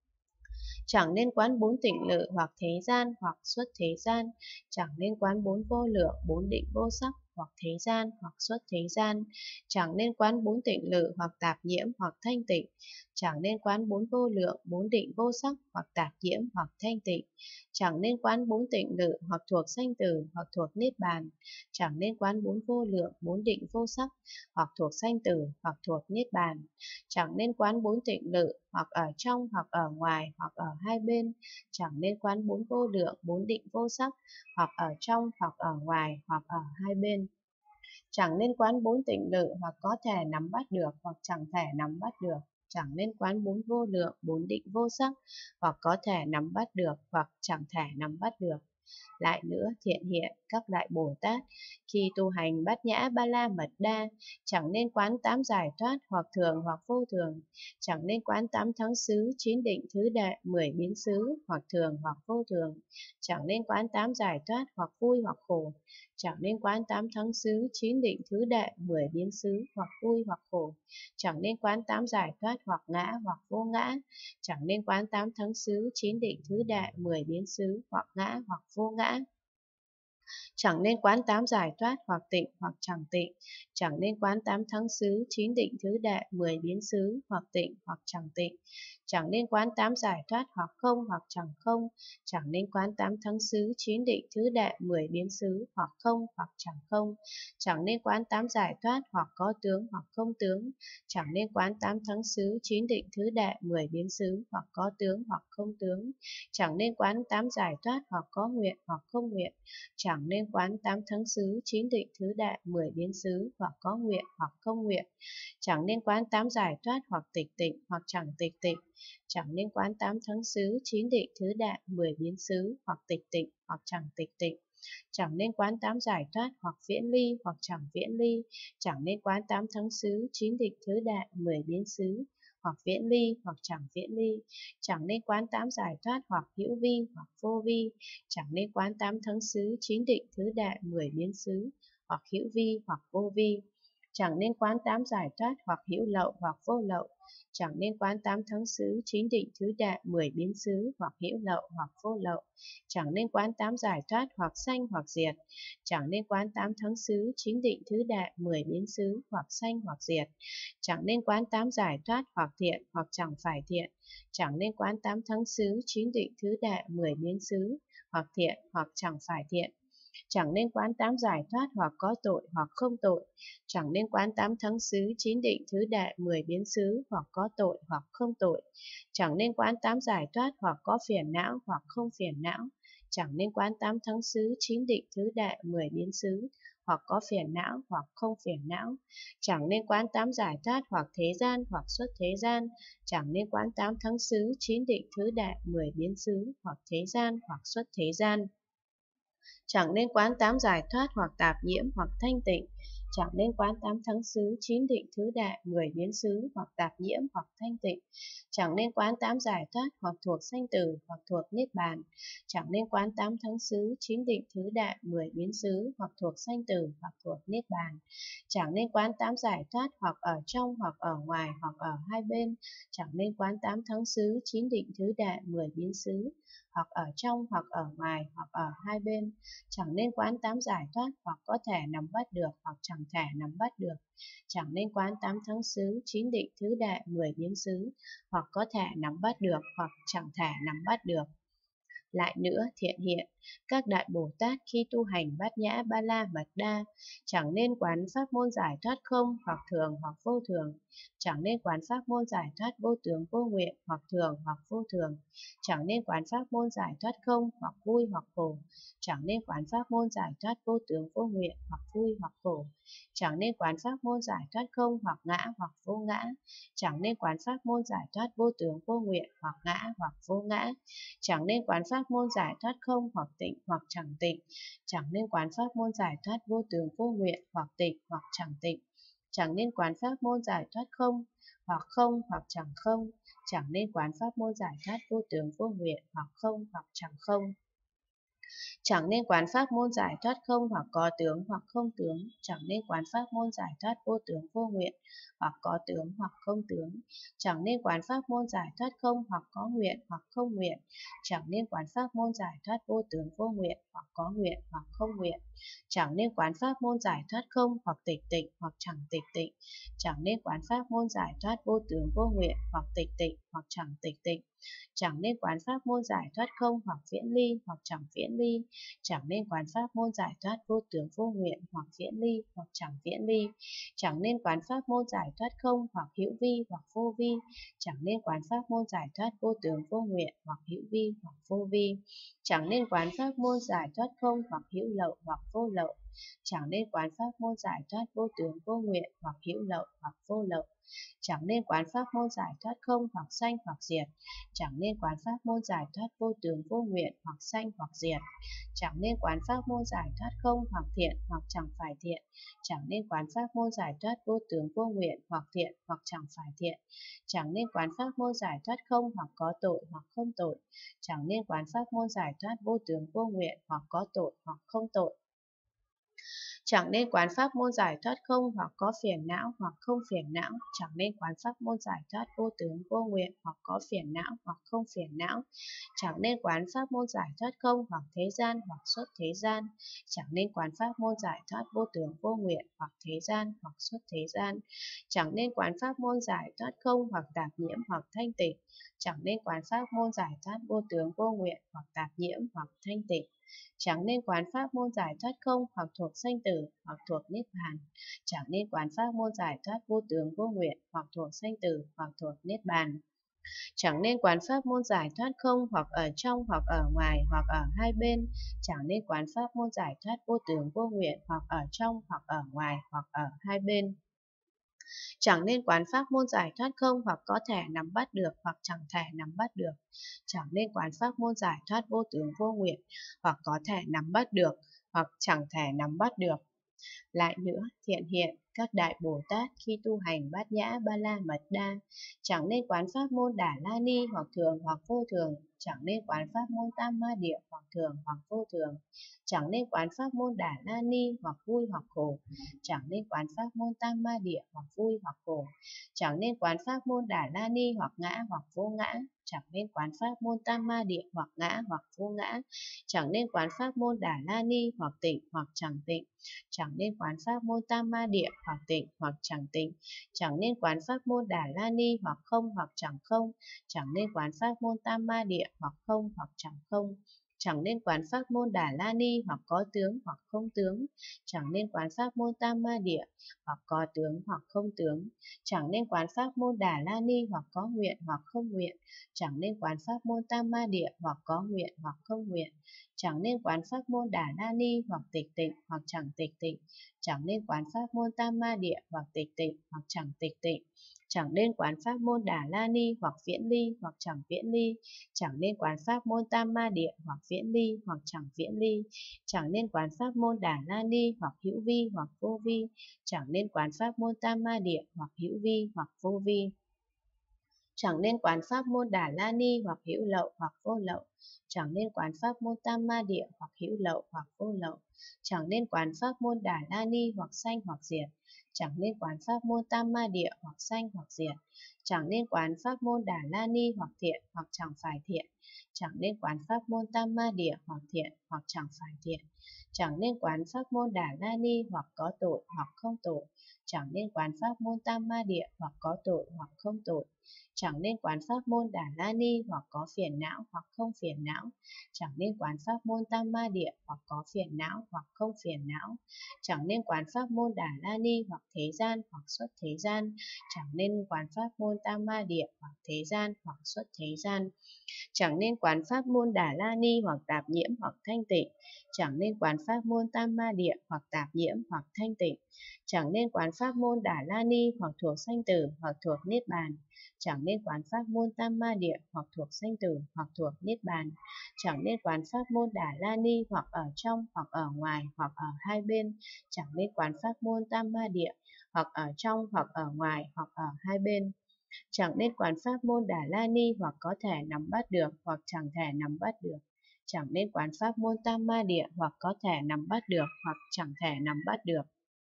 chẳng nên quán bốn tịnh lự hoặc thế gian hoặc xuất thế gian, chẳng nên quán bốn vô lượng, bốn định vô sắc hoặc thế gian hoặc xuất thế gian, chẳng nên quán bốn tịnh lự hoặc tạp nhiễm hoặc thanh tịnh, chẳng nên quán bốn vô lượng, bốn định vô sắc hoặc tạp nhiễm hoặc thanh tịnh, chẳng nên quán bốn tịnh lự hoặc thuộc sanh tử hoặc thuộc niết bàn, chẳng nên quán bốn vô lượng, bốn định vô sắc hoặc thuộc sanh tử hoặc thuộc niết bàn, chẳng nên quán bốn tịnh lự hoặc ở trong hoặc ở ngoài hoặc ở hai bên, chẳng nên quán bốn vô lượng, bốn định vô sắc hoặc ở trong hoặc ở ngoài hoặc ở hai bên, chẳng nên quán bốn tịnh lự hoặc có thể nắm bắt được hoặc chẳng thể nắm bắt được, chẳng nên quán bốn vô lượng, bốn định vô sắc hoặc có thể nắm bắt được hoặc chẳng thể nắm bắt được. Lại nữa thiện hiện, các đại Bồ Tát khi tu hành bát nhã ba la mật đa, chẳng nên quán tám giải thoát hoặc thường hoặc vô thường, chẳng nên quán tám thắng xứ, chín định thứ đệ, mười biến xứ hoặc thường hoặc vô thường, chẳng nên quán tám giải thoát hoặc vui hoặc khổ, chẳng nên quán tám thắng xứ, chín định thứ đệ, mười biến xứ hoặc vui hoặc khổ, chẳng nên quán tám giải thoát hoặc ngã hoặc vô ngã, chẳng nên quán tám thắng xứ, chín định thứ đệ, mười biến xứ hoặc ngã hoặc vô ngã, chẳng nên quán tám giải thoát hoặc tịnh hoặc chẳng tịnh, chẳng nên quán tám thắng xứ, chín định thứ đệ, mười biến xứ hoặc tịnh hoặc chẳng tịnh, chẳng nên quán tám giải thoát hoặc không hoặc chẳng không, chẳng nên quán tám thắng xứ, chín định thứ đệ, mười biến xứ hoặc không hoặc chẳng không, chẳng nên quán tám giải thoát hoặc có tướng hoặc không tướng, chẳng nên quán tám thắng xứ, chín định thứ đệ, mười biến xứ hoặc có tướng hoặc không tướng, chẳng nên quán tám giải thoát hoặc có nguyện hoặc không nguyện, chẳng nên quán tám thắng xứ, chín định thứ đệ, mười biến xứ hoặc có nguyện hoặc không nguyện, chẳng nên quán tám giải thoát hoặc tịch tịnh hoặc chẳng tịch tịnh, chẳng nên quán tám thắng xứ, chín định thứ đệ, mười biến xứ hoặc tịch tịnh hoặc chẳng tịch tịnh, chẳng nên quán tám giải thoát hoặc viễn ly hoặc chẳng viễn ly, chẳng nên quán tám thắng xứ, chín định thứ đệ, mười biến xứ hoặc viễn ly hoặc chẳng viễn ly, chẳng nên quán tám giải thoát hoặc hữu vi hoặc vô vi, chẳng nên quán tám thắng xứ chín định thứ đệ mười biến xứ hoặc hữu vi hoặc vô vi, chẳng nên quán tám giải thoát hoặc hữu lậu hoặc vô lậu, chẳng nên quán tám thắng xứ chín định thứ đệ mười biến xứ hoặc hữu lậu hoặc vô lậu, chẳng nên quán tám giải thoát hoặc sanh hoặc diệt, chẳng nên quán tám thắng xứ chín định thứ đệ mười biến xứ hoặc sanh hoặc diệt, chẳng nên quán tám giải thoát hoặc thiện hoặc chẳng phải thiện, chẳng nên quán tám thắng xứ chín định thứ đệ mười biến xứ hoặc thiện hoặc chẳng phải thiện, chẳng nên quán tám giải thoát hoặc có tội hoặc không tội, chẳng nên quán tám thắng xứ chín định thứ đệ mười biến xứ hoặc có tội hoặc không tội, chẳng nên quán tám giải thoát hoặc có phiền não hoặc không phiền não, chẳng nên quán tám thắng xứ chín định thứ đệ mười biến xứ hoặc có phiền não hoặc không phiền não, chẳng nên quán tám giải thoát hoặc thế gian hoặc xuất thế gian, chẳng nên quán tám thắng xứ chín định thứ đệ mười biến xứ hoặc thế gian hoặc xuất thế gian, chẳng nên quán tám giải thoát hoặc tạp nhiễm hoặc thanh tịnh, chẳng nên quán tám thắng xứ chín định thứ đệ mười biến xứ hoặc tạp nhiễm hoặc thanh tịnh, chẳng nên quán tám giải thoát hoặc thuộc sanh tử hoặc thuộc niết bàn, chẳng nên quán tám thắng xứ chín định thứ đệ mười biến xứ hoặc thuộc sanh tử hoặc thuộc niết bàn, chẳng nên quán tám giải thoát hoặc ở trong hoặc ở ngoài hoặc ở hai bên, chẳng nên quán tám thắng xứ chín định thứ đệ mười biến xứ hoặc ở trong hoặc ở ngoài hoặc ở hai bên, chẳng nên quán tám giải thoát hoặc có thể nắm bắt được hoặc chẳng thể nắm bắt được, chẳng nên quán tám thắng xứ chín định thứ đệ mười biến xứ hoặc có thể nắm bắt được hoặc chẳng thể nắm bắt được. Lại nữa, thiện hiện, các đại Bồ Tát khi tu hành bát nhã ba la mật đa, chẳng nên quán pháp môn giải thoát không hoặc thường hoặc vô thường, chẳng nên quán pháp môn giải thoát vô tướng vô nguyện hoặc thường hoặc vô thường, chẳng nên quán pháp môn giải thoát không hoặc vui hoặc khổ, chẳng nên quán pháp môn giải thoát vô tướng vô nguyện hoặc vui hoặc khổ, chẳng nên quán pháp môn giải thoát không hoặc ngã hoặc vô ngã, chẳng nên quán pháp môn giải thoát vô tướng vô nguyện hoặc ngã hoặc vô ngã, chẳng nên quán pháp môn giải thoát không hoặc tịnh hoặc chẳng tịnh, chẳng nên quán pháp môn giải thoát vô tướng vô nguyện hoặc tịnh hoặc chẳng tịnh, chẳng nên quán pháp môn giải thoát không hoặc không hoặc chẳng không, chẳng nên quán pháp môn giải thoát vô tướng vô nguyện hoặc không hoặc chẳng không, chẳng nên quán pháp môn giải thoát không hoặc có tướng hoặc không tướng, chẳng nên quán pháp môn giải thoát vô tướng vô nguyện hoặc có tướng hoặc không tướng, chẳng nên quán pháp môn giải thoát không hoặc có nguyện hoặc không nguyện, chẳng nên quán pháp môn giải thoát vô tướng vô nguyện hoặc có nguyện hoặc không nguyện, chẳng nên quán pháp môn giải thoát không hoặc tịch tịnh hoặc chẳng tịch tịnh, chẳng nên quán pháp môn giải thoát vô tướng vô nguyện hoặc tịch tịnh hoặc chẳng tịch tịnh, chẳng nên quán pháp môn giải thoát không hoặc viễn ly hoặc chẳng viễn ly, chẳng nên quán pháp môn giải thoát vô tướng vô nguyện hoặc viễn ly hoặc chẳng viễn ly, chẳng nên quán pháp môn giải thoát không hoặc hữu vi hoặc vô vi, chẳng nên quán pháp môn giải thoát vô tướng vô nguyện hoặc hữu vi hoặc vô vi, chẳng nên quán pháp môn giải thoát không hoặc hữu lậu hoặc vô lậu, chẳng nên quán pháp môn giải thoát vô tướng vô nguyện hoặc hữu lậu hoặc vô lậu, chẳng nên quán pháp môn giải thoát không hoặc sanh hoặc diệt, chẳng nên quán pháp môn giải thoát vô tướng vô nguyện hoặc sanh hoặc diệt, chẳng nên quán pháp môn giải thoát không hoặc thiện hoặc chẳng phải thiện, chẳng nên quán pháp môn giải thoát vô tướng vô nguyện hoặc thiện hoặc chẳng phải thiện, chẳng nên quán pháp môn giải thoát không hoặc có tội hoặc không tội, chẳng nên quán pháp môn giải thoát vô tướng vô nguyện hoặc có tội hoặc không tội, chẳng nên quán pháp môn giải thoát không hoặc có phiền não hoặc không phiền não, chẳng nên quán pháp môn giải thoát vô tướng vô nguyện hoặc có phiền não hoặc không phiền não, chẳng nên quán pháp môn giải thoát không hoặc thế gian hoặc xuất thế gian, chẳng nên quán pháp môn giải thoát vô tướng vô nguyện hoặc thế gian hoặc xuất thế gian, chẳng nên quán pháp môn giải thoát không hoặc tạp nhiễm hoặc thanh tịnh, chẳng nên quán pháp môn giải thoát vô tướng vô nguyện hoặc tạp nhiễm hoặc thanh tịnh, chẳng nên quán pháp môn giải thoát không hoặc thuộc sanh tử hoặc thuộc niết bàn, chẳng nên quán pháp môn giải thoát vô tướng vô nguyện hoặc thuộc sanh tử hoặc thuộc niết bàn, chẳng nên quán pháp môn giải thoát không hoặc ở trong hoặc ở ngoài hoặc ở hai bên, chẳng nên quán pháp môn giải thoát vô tướng vô nguyện hoặc ở trong hoặc ở ngoài hoặc ở hai bên, chẳng nên quán pháp môn giải thoát không hoặc có thể nắm bắt được hoặc chẳng thể nắm bắt được, chẳng nên quán pháp môn giải thoát vô tướng vô nguyện hoặc có thể nắm bắt được hoặc chẳng thể nắm bắt được. Lại nữa, thiện hiện, Các đại Bồ Tát khi tu hành Bát Nhã Ba La Mật Đa chẳng nên quán pháp môn Đà La Ni hoặc thường hoặc vô thường, chẳng nên quán pháp môn Tam Ma Địa hoặc thường hoặc vô thường, chẳng nên quán pháp môn Đà La Ni hoặc vui hoặc khổ, chẳng nên quán pháp môn Tam Ma Địa hoặc vui hoặc khổ, chẳng nên quán pháp môn Đà La Ni hoặc ngã hoặc vô ngã, chẳng nên quán pháp môn Tam Ma Địa hoặc ngã hoặc vô ngã, chẳng nên quán pháp môn Đà La Ni hoặc tịnh hoặc chẳng tịnh, chẳng nên quán pháp môn Tam Ma Địa hoặc tịnh hoặc chẳng tịnh, chẳng nên quán pháp môn Đà La Ni hoặc không hoặc chẳng không, chẳng nên quán pháp môn Tam Ma Địa hoặc không hoặc chẳng không, chẳng nên quán pháp môn Đà La Ni hoặc có tướng hoặc không tướng, chẳng nên quán pháp môn Tam Ma Địa hoặc có tướng hoặc không tướng, chẳng nên quán pháp môn Đà La Ni hoặc có nguyện hoặc không nguyện, chẳng nên quán pháp môn Tam Ma Địa hoặc có nguyện hoặc không nguyện, chẳng nên quán pháp môn Đà La Ni hoặc tịch tịnh hoặc chẳng tịch tịnh, chẳng nên quán pháp môn Tam Ma Địa hoặc tịch tịnh hoặc chẳng tịch tịnh, chẳng nên quán pháp môn Đà La Ni hoặc viễn ly hoặc chẳng viễn ly, chẳng nên quán pháp môn Tam Ma Địa hoặc viễn ly hoặc chẳng viễn ly, chẳng nên quán pháp môn Đà La Ni hoặc hữu vi hoặc vô vi, chẳng nên quán pháp môn Tam Ma Địa hoặc hữu vi hoặc vô vi, chẳng nên quán pháp môn Đà La Ni hoặc hữu lậu hoặc vô lậu, chẳng nên quán pháp môn Tam Ma Địa hoặc hữu lậu hoặc vô lậu, chẳng nên quán pháp môn Đà La Ni hoặc sanh hoặc diệt, chẳng nên quán pháp môn Tam Ma Địa hoặc sanh hoặc diệt, chẳng nên quán pháp môn Đà La Ni hoặc thiện hoặc chẳng phải thiện, chẳng nên quán pháp môn Tam Ma Địa hoặc thiện hoặc chẳng phải thiện, chẳng nên quán pháp môn Đà La Ni hoặc có tội hoặc không tội, chẳng nên quán pháp môn Tam Ma Địa hoặc có tội hoặc không tội, chẳng nên quán pháp môn Đà La Ni hoặc có phiền não hoặc không phiền não, chẳng nên quán pháp môn Tam Ma Địa hoặc có phiền não hoặc không phiền não, chẳng nên quán pháp môn Đà La Ni hoặc thế gian hoặc xuất thế gian, chẳng nên quán pháp môn Tam Ma Địa hoặc thế gian hoặc xuất thế gian, chẳng nên quán pháp môn Đà La Ni hoặc tạp nhiễm hoặc thanh tịnh, chẳng nên quán pháp môn Tam Ma Địa hoặc tạp nhiễm hoặc thanh tịnh, chẳng nên quán pháp môn Đà La Ni hoặc thuộc sanh tử hoặc thuộc niết bàn, chẳng nên quán pháp môn Tam Ma Địa hoặc thuộc sanh tử hoặc thuộc niết bàn, chẳng nên quán pháp môn Đà La Ni hoặc ở trong hoặc ở ngoài hoặc ở hai bên, chẳng nên quán pháp môn Tam Ma Địa hoặc ở trong hoặc ở ngoài hoặc ở hai bên, chẳng nên quán pháp môn Đà La Ni hoặc có thể nắm bắt được hoặc chẳng thể nắm bắt được, chẳng nên quán pháp môn Tam Ma Địa hoặc có thể nắm bắt được hoặc chẳng thể nắm bắt được.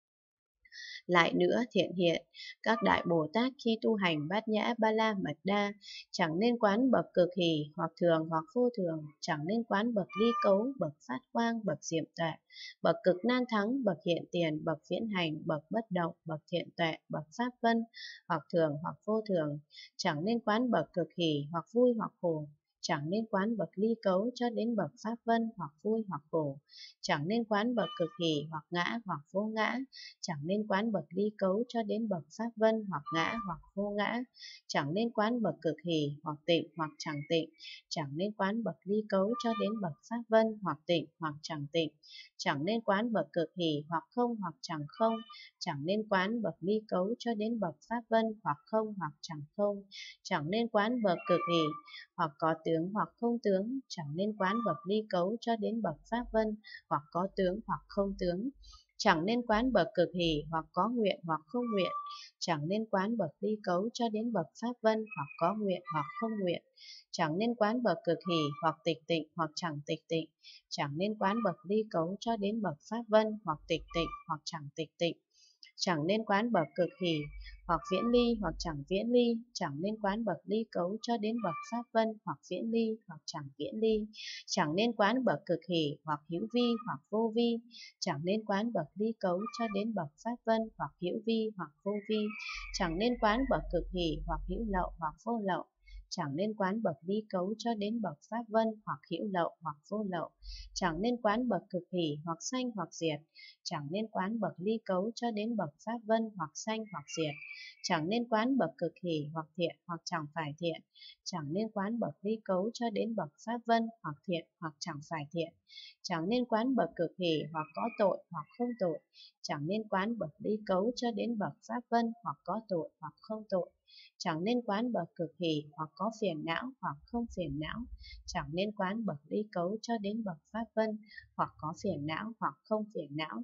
Lại nữa thiện hiện, các đại Bồ Tát khi tu hành Bát Nhã Ba La Mật Đa chẳng nên quán bậc cực hỷ hoặc thường hoặc vô thường, chẳng nên quán bậc ly cấu, bậc phát quang, bậc diệm tuệ, bậc cực nan thắng, bậc hiện tiền, bậc viễn hành, bậc bất động, bậc thiện tuệ, bậc pháp vân, hoặc thường hoặc vô thường, chẳng nên quán bậc cực hỷ hoặc vui hoặc khổ, chẳng nên quán bậc ly cấu cho đến bậc pháp vân hoặc vui hoặc khổ, chẳng nên quán bậc cực hỷ hoặc ngã hoặc vô ngã, chẳng nên quán bậc ly cấu cho đến bậc pháp vân hoặc ngã hoặc vô ngã, chẳng nên quán bậc cực hỷ hoặc tịnh hoặc chẳng tịnh, chẳng nên quán bậc ly cấu cho đến bậc pháp vân hoặc tịnh hoặc chẳng tịnh, chẳng nên quán bậc cực hỷ hoặc không hoặc chẳng không, chẳng nên quán bậc ly cấu cho đến bậc pháp vân hoặc không hoặc chẳng không, chẳng nên quán bậc cực hỷ hoặc có tướng hoặc không tướng, chẳng nên quán bậc ly cấu cho đến bậc pháp vân hoặc có tướng hoặc không tướng, chẳng nên quán bậc cực hỷ hoặc có nguyện hoặc không nguyện, chẳng nên quán bậc ly cấu cho đến bậc pháp vân hoặc có nguyện hoặc không nguyện, chẳng nên quán bậc cực hỷ hoặc tịch tịnh hoặc chẳng tịch tịnh, chẳng nên quán bậc ly cấu cho đến bậc pháp vân hoặc tịch tịnh hoặc chẳng tịch tịnh, chẳng nên quán bậc cực hỷ hoặc viễn ly hoặc chẳng viễn ly, chẳng nên quán bậc ly cấu cho đến bậc pháp vân hoặc viễn ly hoặc chẳng viễn ly, chẳng nên quán bậc cực hỷ hoặc hữu vi hoặc vô vi, chẳng nên quán bậc ly cấu cho đến bậc pháp vân hoặc hữu vi hoặc vô vi, chẳng nên quán bậc cực hỷ hoặc hữu lậu hoặc vô lậu, chẳng nên quán bậc ly cấu cho đến bậc pháp vân hoặc hữu lậu hoặc vô lậu, chẳng nên quán bậc cực hỷ hoặc sanh hoặc diệt, chẳng nên quán bậc ly cấu cho đến bậc pháp vân hoặc sanh hoặc diệt, chẳng nên quán bậc cực hỷ hoặc thiện hoặc chẳng phải thiện, chẳng nên quán bậc ly cấu cho đến bậc pháp vân hoặc thiện hoặc chẳng phải thiện, chẳng nên quán bậc cực hỷ hoặc có tội hoặc không tội, chẳng nên quán bậc ly cấu cho đến bậc pháp vân hoặc có tội hoặc không tội, chẳng nên quán bậc cực hỷ hoặc có phiền não hoặc không phiền não, chẳng nên quán bậc ly cấu cho đến bậc pháp vân hoặc có phiền não hoặc không phiền não,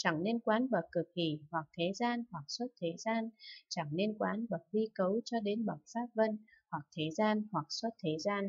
chẳng nên quán bậc cực hỷ hoặc thế gian hoặc xuất thế gian, chẳng nên quán bậc ly cấu cho đến bậc pháp vân hoặc thế gian hoặc xuất thế gian,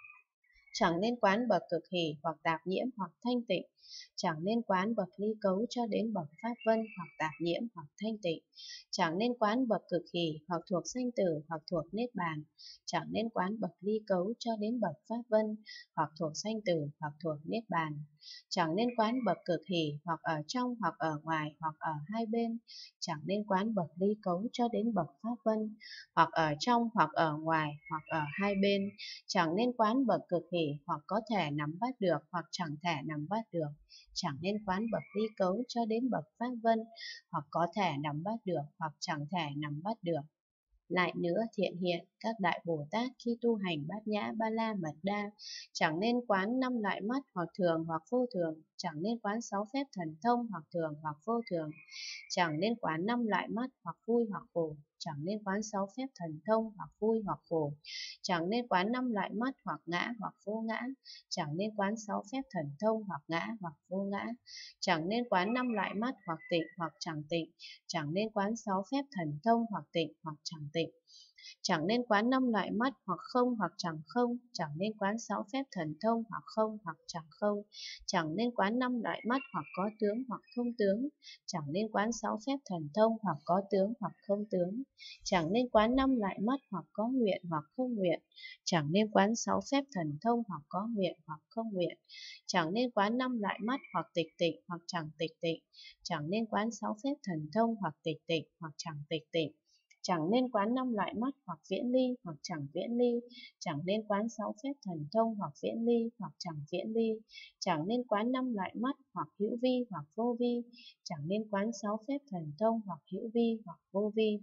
chẳng nên quán bậc cực hỷ hoặc tạp nhiễm hoặc thanh tịnh, chẳng nên quán bậc ly cấu cho đến bậc pháp vân hoặc tạp nhiễm hoặc thanh tịnh, chẳng nên quán bậc cực hỷ hoặc thuộc sanh tử hoặc thuộc niết bàn, chẳng nên quán bậc ly cấu cho đến bậc pháp vân hoặc thuộc sanh tử hoặc thuộc niết bàn, chẳng nên quán bậc cực hỷ hoặc ở trong hoặc ở ngoài hoặc ở hai bên, chẳng nên quán bậc ly cấu cho đến bậc pháp vân hoặc ở trong hoặc ở ngoài hoặc ở hai bên, chẳng nên quán bậc cực hỷ hoặc có thể nắm bắt được hoặc chẳng thể nắm bắt được, chẳng nên quán bậc ly cấu cho đến bậc pháp vân hoặc có thể nắm bắt được hoặc chẳng thể nắm bắt được. Lại nữa thiện hiện, các đại Bồ Tát khi tu hành bát nhã ba la mật đa, chẳng nên quán năm loại mắt hoặc thường hoặc vô thường, chẳng nên quán sáu phép thần thông hoặc thường hoặc vô thường, chẳng nên quán năm loại mắt hoặc vui hoặc khổ, chẳng nên quán sáu phép thần thông hoặc vui hoặc khổ, chẳng nên quán năm loại mắt hoặc ngã hoặc vô ngã, chẳng nên quán sáu phép thần thông hoặc ngã hoặc vô ngã, chẳng nên quán năm loại mắt hoặc tịnh hoặc chẳng tịnh, chẳng nên quán sáu phép thần thông hoặc tịnh hoặc chẳng tịnh, chẳng nên quán năm loại mắt hoặc không hoặc chẳng không, chẳng nên quán sáu phép thần thông hoặc không hoặc chẳng không, chẳng nên quán năm loại mắt hoặc có tướng hoặc không tướng, chẳng nên quán sáu phép thần thông hoặc có tướng hoặc không tướng, chẳng nên quán năm loại mắt hoặc có nguyện hoặc không nguyện, chẳng nên quán sáu phép thần thông hoặc có nguyện hoặc không nguyện, chẳng nên quán năm loại mắt hoặc tịch tịnh hoặc chẳng tịch tịnh, chẳng nên quán sáu phép thần thông hoặc tịch tịnh hoặc chẳng tịch tịnh, chẳng nên quán năm loại mắt hoặc viễn ly hoặc chẳng viễn ly, chẳng nên quán sáu phép thần thông hoặc viễn ly hoặc chẳng viễn ly, chẳng nên quán năm loại mắt hoặc hữu vi hoặc vô vi, chẳng nên quán sáu phép thần thông hoặc hữu vi hoặc vô vi,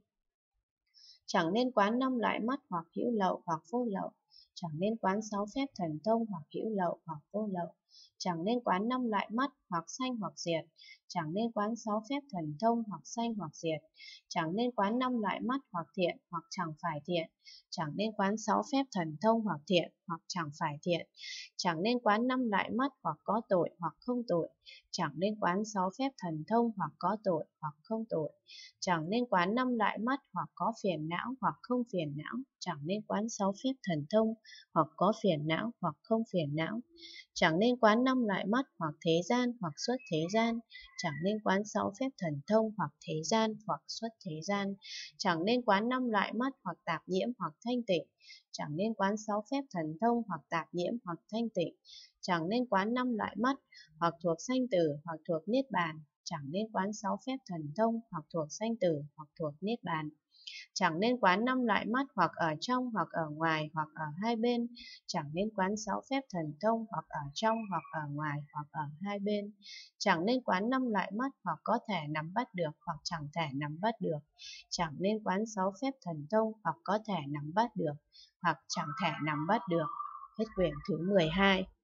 chẳng nên quán năm loại mắt hoặc hữu lậu hoặc vô lậu, chẳng nên quán sáu phép thần thông hoặc hữu lậu hoặc vô lậu, chẳng nên quán năm loại mắt hoặc sanh hoặc diệt, chẳng nên quán sáu phép thần thông hoặc sanh hoặc diệt, chẳng nên quán năm loại mắt hoặc thiện hoặc chẳng phải thiện, chẳng nên quán sáu phép thần thông hoặc thiện hoặc chẳng phải thiện, chẳng nên quán năm loại mắt hoặc có tội hoặc không tội, chẳng nên quán sáu phép thần thông hoặc có tội hoặc không tội, chẳng nên quán năm loại mắt hoặc có phiền não hoặc không phiền não, chẳng nên quán sáu phép thần thông hoặc có phiền não hoặc không phiền não, chẳng nên quán năm loại mắt hoặc thế gian hoặc xuất thế gian, chẳng nên quán sáu phép thần thông hoặc thế gian hoặc xuất thế gian, chẳng nên quán năm loại mắt hoặc tạp nhiễm hoặc thanh tịnh, chẳng nên quán sáu phép thần thông hoặc tạp nhiễm hoặc thanh tịnh, chẳng nên quán năm loại mắt hoặc thuộc sanh tử hoặc thuộc niết bàn, chẳng nên quán sáu phép thần thông hoặc thuộc sanh tử hoặc thuộc niết bàn, chẳng nên quán năm loại mắt hoặc ở trong hoặc ở ngoài hoặc ở hai bên, chẳng nên quán sáu phép thần thông hoặc ở trong hoặc ở ngoài hoặc ở hai bên, chẳng nên quán năm loại mắt hoặc có thể nắm bắt được hoặc chẳng thể nắm bắt được, chẳng nên quán sáu phép thần thông hoặc có thể nắm bắt được hoặc chẳng thể nắm bắt được. Hết quyển thứ mười hai.